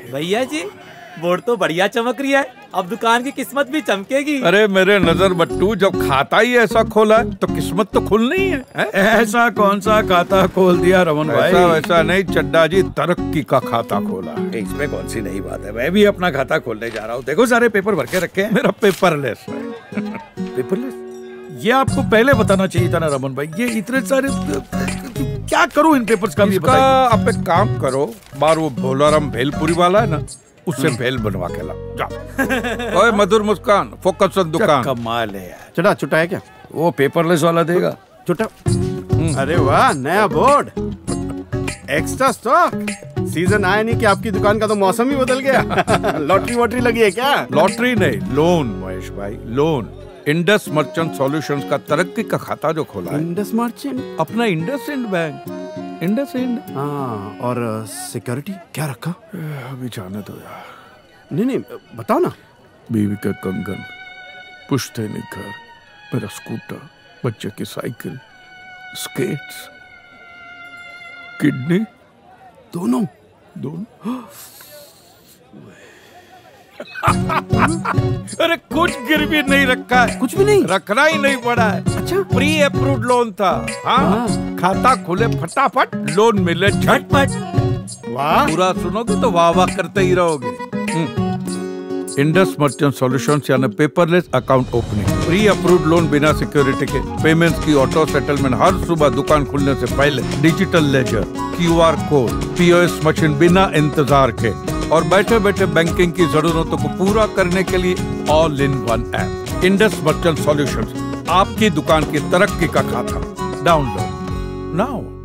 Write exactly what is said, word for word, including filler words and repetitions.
भैया जी बोर्ड तो बढ़िया चमक रही है, अब दुकान की किस्मत भी चमकेगी। अरे मेरे नजर बट्टू, जब खाता ही ऐसा खोला है तो किस्मत तो खुलनी है, है? ऐसा कौन सा खाता खोल दिया रमन भाई? ऐसा वैसा नहीं चड्डा जी, तरक्की का खाता खोला। इसमें कौन सी नई बात है, मैं भी अपना खाता खोलने जा रहा हूँ। देखो सारे पेपर भर के रखे हैं। मेरा पेपरलेस है। पेपरलेस? ये आपको पहले बताना चाहिए था ना रमन भाई। ये इतने सारे क्या करूं इन पेपर्स का भी बताइए। आप एक काम करो, बार वो भोलाराम भेलपुरी वाला है ना, उससे भेल बनवा के ला जाओ। ओए मधुर मुस्कान, फोकस ऑन दुकान। कमाल है यार। चटा चुटा है क्या? वो पेपरलेस वाला देगा। चुटा। अरे वाह, नया बोर्ड, एक्स्ट्रा स्टॉक। सीजन आया नहीं कि आपकी दुकान का तो मौसम ही बदल गया। लॉटरी वॉटरी लगी है क्या? लॉटरी नहीं, लोन महेश भाई, लोन। इंडस मर्चेंट सॉल्यूशंस का तरक्की का खाता जो खोला है। इंडस मर्चेंट? अपना IndusInd bank, IndusInd. हाँ, और सिक्योरिटी क्या रखा? अभी जाने दो यार। नहीं नहीं बताओ ना। बीवी का कंगन, पुश्ते निकर, मेरा स्कूटर, बच्चे की साइकिल, स्केट्स, किडनी, दोनों दोनों। अरे कुछ गिरवी नहीं रखा है, कुछ भी नहीं, रखना ही नहीं पड़ा है। अच्छा, प्री अप्रूव्ड लोन था। हाँ, हाँ। खाता खुले फटाफट लोन मिले झटपट। वाह, पूरा सुनोगे तो वाह वाह करते ही रहोगे। इंडस मर्चेंट सॉल्यूशंस यानी paperless account opening, pre approved loan बिना सिक्योरिटी के, पेमेंट्स की ऑटो सेटलमेंट हर सुबह दुकान खुलने से पहले, digital ledger, QR code, POS machine बिना इंतजार के, और बैठे बैठे बैंकिंग की जरूरतों को पूरा करने के लिए all in one app. Indus merchant solutions, आपकी दुकान की तरक्की का खाता। Download now.